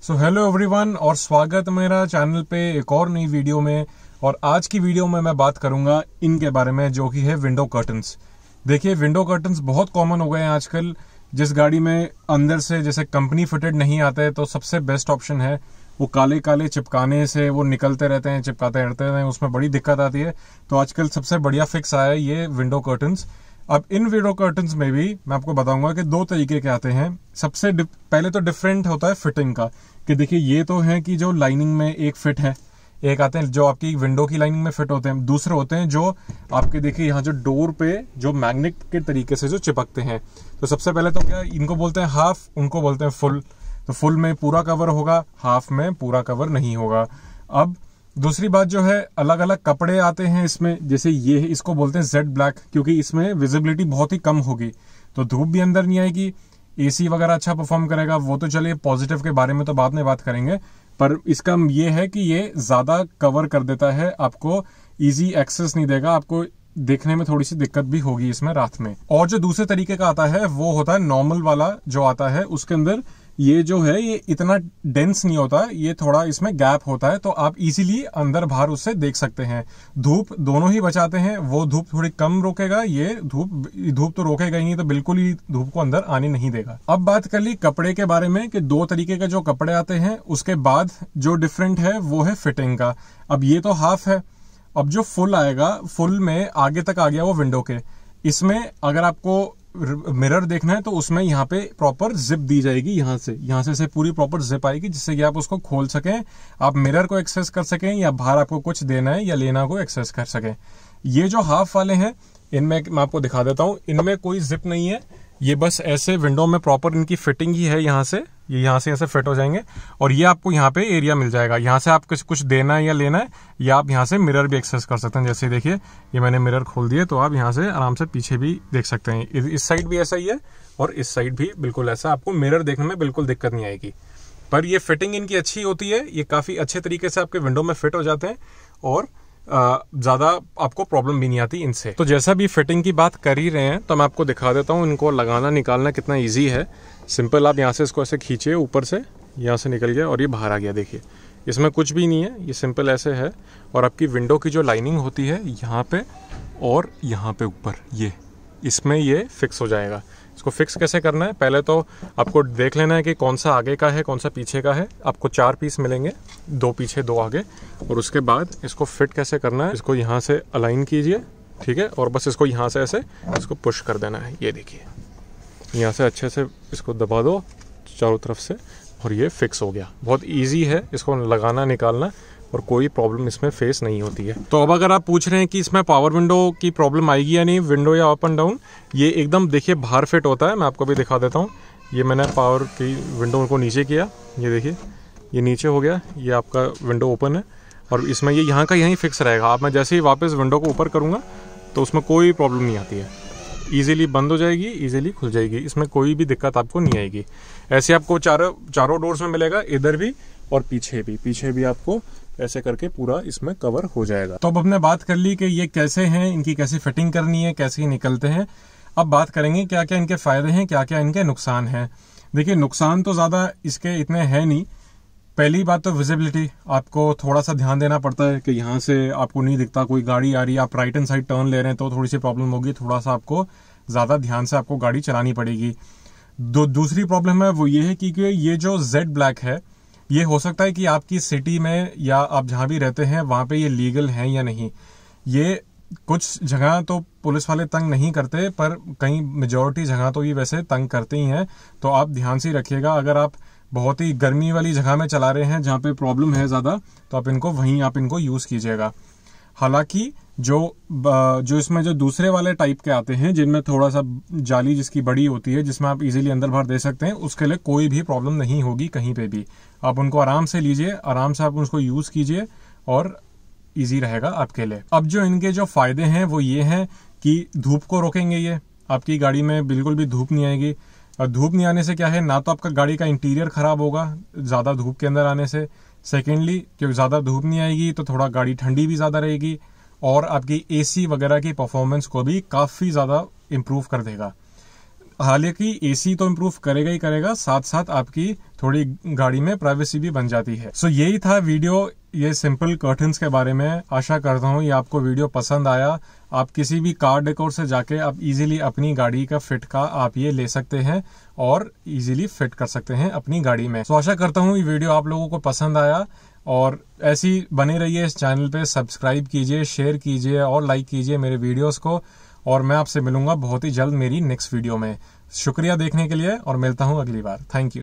So hello everyone और स्वागत मेरा चैनल पे एक और नई वीडियो में। और आज की वीडियो में मैं बात करूंगा इनके बारे में, जो कि है विंडो कर्टन्स। देखिए, विंडो कर्टन्स बहुत कॉमन हो गए हैं आजकल। जिस गाड़ी में अंदर से जैसे कंपनी फिटेड नहीं आते हैं तो सबसे बेस्ट ऑप्शन है वो काले काले चिपकाने से वो निकलते रहते हैं, चिपकाते रहते हैं, उसमें बड़ी दिक्कत आती है। तो आजकल सबसे बढ़िया फिक्स आया है ये विंडो कर्टन्स। अब इन विंडो कर्टन्स में भी मैं आपको बताऊंगा कि दो तरीके के आते हैं। सबसे पहले तो डिफरेंट होता है फिटिंग का, कि देखिए ये तो है कि जो लाइनिंग में एक फिट है, एक आते हैं जो आपकी विंडो की लाइनिंग में फिट होते हैं, दूसरे होते हैं जो आपके देखिए यहाँ जो डोर पे जो मैग्नेट के तरीके से जो चिपकते हैं। तो सबसे पहले तो क्या इनको बोलते हैं हाफ, उनको बोलते हैं फुल। तो फुल में पूरा कवर होगा, हाफ में पूरा कवर नहीं होगा। अब दूसरी बात जो है, अलग अलग कपड़े आते हैं इसमें। जैसे ये इसको बोलते हैं जेड ब्लैक, क्योंकि इसमें विजिबिलिटी बहुत ही कम होगी, तो धूप भी अंदर नहीं आएगी, एसी वगैरह अच्छा परफॉर्म करेगा। वो तो चलिए पॉजिटिव के बारे में तो बाद में बात करेंगे, पर इसका ये है कि ये ज्यादा कवर कर देता है, आपको इजी एक्सेस नहीं देगा, आपको देखने में थोड़ी सी दिक्कत भी होगी इसमें रात में। और जो दूसरे तरीके का आता है वो होता है नॉर्मल वाला जो आता है, उसके अंदर ये जो है ये इतना डेंस नहीं होता, ये थोड़ा इसमें गैप होता है, तो आप इजीली अंदर बाहर उससे देख सकते हैं। धूप दोनों ही बचाते हैं, वो धूप थोड़ी कम रोकेगा, ये धूप तो रोकेगा ही नहीं, तो बिल्कुल ही धूप को अंदर आने नहीं देगा। अब बात कर ली कपड़े के बारे में कि दो तरीके के जो कपड़े आते हैं। उसके बाद जो डिफरेंट है वो है फिटिंग का। अब ये तो हाफ है, अब जो फुल आएगा, फुल में आगे तक आ गया वो विंडो के। इसमें अगर आपको मिरर देखना है तो उसमें यहाँ पे प्रॉपर जिप दी जाएगी, यहाँ से पूरी प्रॉपर जिप आएगी, जिससे कि आप उसको खोल सकें, आप मिरर को एक्सेस कर सकें, या बाहर आपको कुछ देना है या लेना को एक्सेस कर सकें। ये जो हाफ वाले हैं इनमें मैं आपको दिखा देता हूँ, इनमें कोई जिप नहीं है, ये बस ऐसे विंडो में प्रॉपर इनकी फिटिंग ही है। यहाँ से ऐसे फिट हो जाएंगे और ये आपको यहाँ पे एरिया मिल जाएगा। यहाँ से आप कुछ देना है या लेना है, या आप यहाँ से मिरर भी एक्सेस कर सकते हैं। जैसे देखिए ये मैंने मिरर खोल दिया, तो आप यहाँ से आराम से पीछे भी देख सकते हैं। इस साइड भी ऐसा ही है और इस साइड भी बिल्कुल ऐसा, आपको मिरर देखने में बिल्कुल दिक्कत नहीं आएगी। पर ये फिटिंग इनकी अच्छी होती है, ये काफी अच्छे तरीके से आपके विंडो में फिट हो जाते हैं और ज्यादा आपको प्रॉब्लम भी नहीं आती इनसे। तो जैसा भी फिटिंग की बात कर ही रहे हैं तो मैं आपको दिखा देता हूँ इनको लगाना निकालना कितना इजी है। सिंपल, आप यहाँ से इसको ऐसे खींचिए, ऊपर से यहाँ से निकल गया और ये बाहर आ गया। देखिए इसमें कुछ भी नहीं है, ये सिंपल ऐसे है। और आपकी विंडो की जो लाइनिंग होती है यहाँ पे और यहाँ पे ऊपर, ये इसमें ये फिक्स हो जाएगा। इसको फिक्स कैसे करना है, पहले तो आपको देख लेना है कि कौन सा आगे का है कौन सा पीछे का है। आपको 4 पीस मिलेंगे, 2 पीछे 2 आगे। और उसके बाद इसको फिट कैसे करना है, इसको यहाँ से अलाइन कीजिए, ठीक है, और बस इसको यहाँ से ऐसे इसको पुश कर देना है। ये देखिए यहाँ से अच्छे से इसको दबा दो चारों तरफ से और ये फिक्स हो गया। बहुत ईजी है इसको लगाना निकालना और कोई प्रॉब्लम इसमें फेस नहीं होती है। तो अब अगर आप पूछ रहे हैं कि इसमें पावर विंडो की प्रॉब्लम आएगी या नहीं, विंडो या अप एंड डाउन, ये एकदम देखिए बाहर फिट होता है। मैं आपको भी दिखा देता हूँ। ये मैंने पावर की विंडो को नीचे किया, ये देखिए ये नीचे हो गया, ये आपका विंडो ओपन है और इसमें ये यहाँ का यहीं फिक्स रहेगा। आप मैं जैसे ही वापस विंडो को ऊपर करूँगा तो उसमें कोई प्रॉब्लम नहीं आती है, ईजिली बंद हो जाएगी, ईजिली खुल जाएगी, इसमें कोई भी दिक्कत आपको नहीं आएगी। ऐसे आपको चारों डोर्स में मिलेगा, इधर भी और पीछे भी आपको ऐसे करके पूरा इसमें कवर हो जाएगा। तो अब हमने बात कर ली कि ये कैसे हैं, इनकी कैसे फिटिंग करनी है, कैसे निकलते हैं। अब बात करेंगे क्या क्या इनके फायदे हैं, क्या क्या इनके नुकसान हैं। देखिए नुकसान तो ज्यादा इसके इतने हैं नहीं। पहली बात तो विजिबिलिटी, आपको थोड़ा सा ध्यान देना पड़ता है कि यहाँ से आपको नहीं दिखता, कोई गाड़ी आ रही है, आप राइट हैंड साइड टर्न ले रहे हैं तो थोड़ी सी प्रॉब्लम होगी, थोड़ा सा आपको ज्यादा ध्यान से आपको गाड़ी चलानी पड़ेगी। दूसरी प्रॉब्लम है वो ये है कि ये जो जेड ब्लैक है, ये हो सकता है कि आपकी सिटी में या आप जहां भी रहते हैं वहां पे ये लीगल है या नहीं। ये कुछ जगह तो पुलिस वाले तंग नहीं करते, पर कई मेजॉरिटी जगह तो ये वैसे तंग करते ही हैं। तो आप ध्यान से रखिएगा, अगर आप बहुत ही गर्मी वाली जगह में चला रहे हैं जहाँ पे प्रॉब्लम है ज्यादा, तो आप इनको यूज कीजिएगा। हालांकि जो इसमें जो दूसरे वाले टाइप के आते हैं, जिनमें थोड़ा सा जाली जिसकी बड़ी होती है, जिसमें आप इजीली अंदर बाहर दे सकते हैं, उसके लिए कोई भी प्रॉब्लम नहीं होगी कहीं पे भी। आप उनको आराम से लीजिए, आराम से आप उसको यूज कीजिए और इजी रहेगा आपके लिए। अब जो इनके जो फायदे हैं वो ये हैं कि धूप को रोकेंगे, ये आपकी गाड़ी में बिल्कुल भी धूप नहीं आएगी। और धूप नहीं आने से क्या है, ना तो आपका गाड़ी का इंटीरियर खराब होगा ज्यादा धूप के अंदर आने से, सेकेंडली क्योंकि ज्यादा धूप नहीं आएगी तो थोड़ा गाड़ी ठंडी भी ज्यादा रहेगी और आपकी एसी वगैरह की परफॉर्मेंस को भी काफी ज्यादा इंप्रूव कर देगा। हालांकि एसी तो इम्प्रूव करेगा ही करेगा, साथ साथ आपकी थोड़ी गाड़ी में प्राइवेसी भी बन जाती है। सो यही था वीडियो ये सिंपल कर्टन्स के बारे में। आशा करता हूँ ये आपको वीडियो पसंद आया। आप किसी भी कार डेकोर से जाके आप इजीली अपनी गाड़ी का फिट का आप ये ले सकते हैं और इजीली फिट कर सकते हैं अपनी गाड़ी में। तो आशा करता हूँ ये वीडियो आप लोगों को पसंद आया, और ऐसी बने रहिए इस चैनल पे। सब्सक्राइब कीजिए, शेयर कीजिए और लाइक कीजिए मेरे वीडियोस को। और मैं आपसे मिलूंगा बहुत ही जल्द मेरी नेक्स्ट वीडियो में। शुक्रिया देखने के लिए और मिलता हूँ अगली बार। Thank you.